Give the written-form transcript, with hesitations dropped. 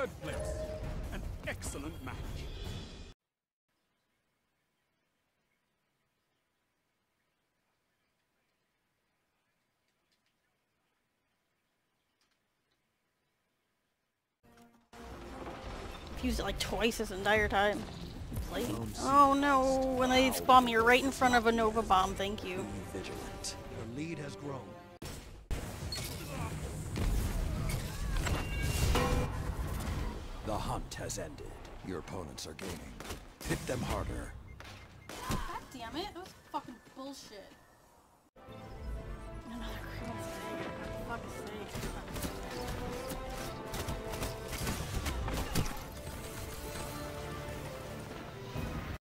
third place. An excellent match. I've used it like twice this entire time. Oh no, when they spawn me right in front of a Nova Bomb, thank you. Be vigilant. Your lead has grown. The hunt has ended. Your opponents are gaining. Hit them harder. God damn it, that was fucking bullshit. Another criminal failure, for fuck's sake.